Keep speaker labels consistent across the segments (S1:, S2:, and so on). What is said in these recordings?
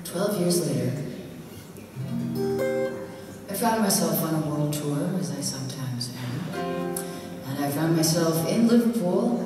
S1: 12 years later, I found myself on a world tour, as I sometimes am, and I found myself in Liverpool.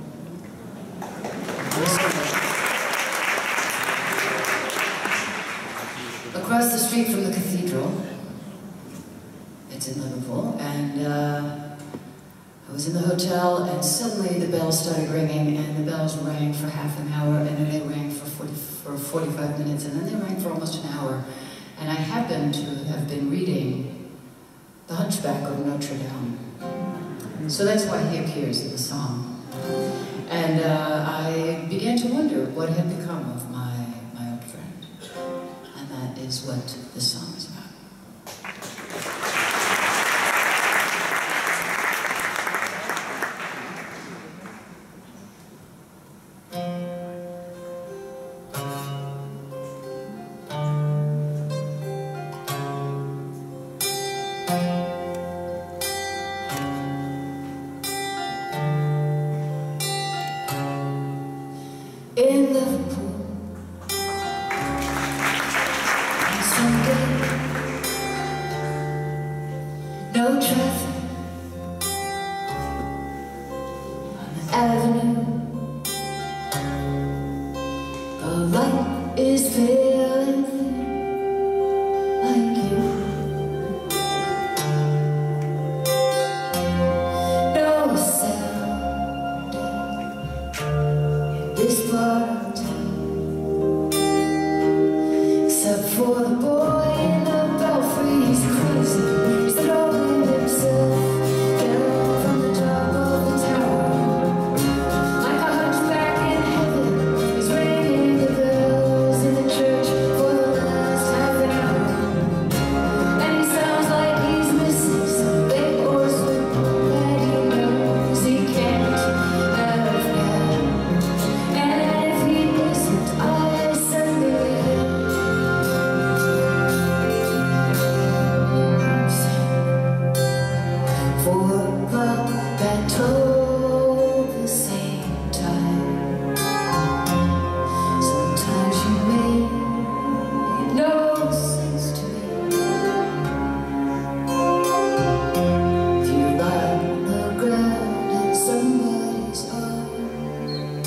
S1: Across the street from the cathedral. It's in Liverpool, and I was in the hotel, and suddenly the bells started ringing, and the bells rang for half an hour, and then they rang for 45 minutes, and then they rang for almost an hour. And I happened to have been reading The Hunchback of Notre Dame. So that's why he appears in the song. And I began to wonder what had become of my old friend. And that is what this song is about. In Liverpool, on Sunday, no traffic on the avenue. The light is feeling like you. No sound in this part of town, except for the boy in the belfry. He's crazy, he's throwing himself down from the top of the tower. Like a hunchback in heaven, he's ringing the bells in the church for the last half an hour. And he sounds like he's missing some big horseman that he knows he can't have now. And if he isn't, I send him in. Four o'clock, that told the same time. Sometimes you make no sense to me. If you lie on the ground in somebody's arms,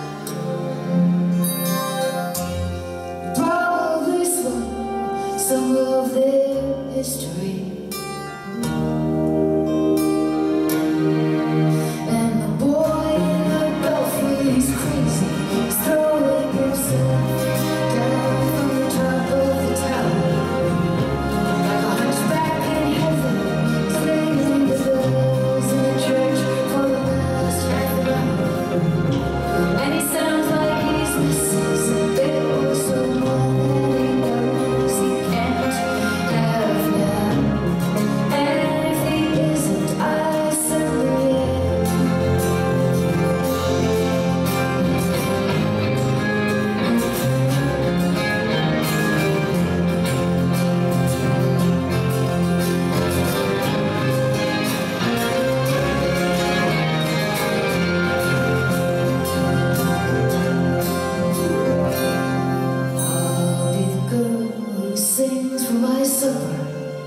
S1: you probably swallow some of their history. And the boy in the belfry, he's crazy, he's throwing himself down from the top of the tower. Like a hunchback in heaven, he's ringing the bells in the church for the last half an hour. And he sounds like he's missing some bit or someone that he knows he can't have now. And if he isn't, I certainly am. I'll be the girl who sings for my supper.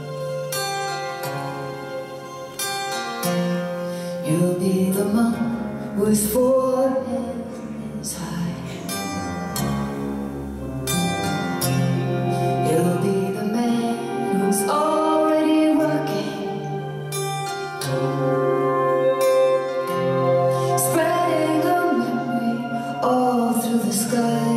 S1: You'll be the monk whose forehead is high. You'll be the man who's already working, spreading a memory all through the sky.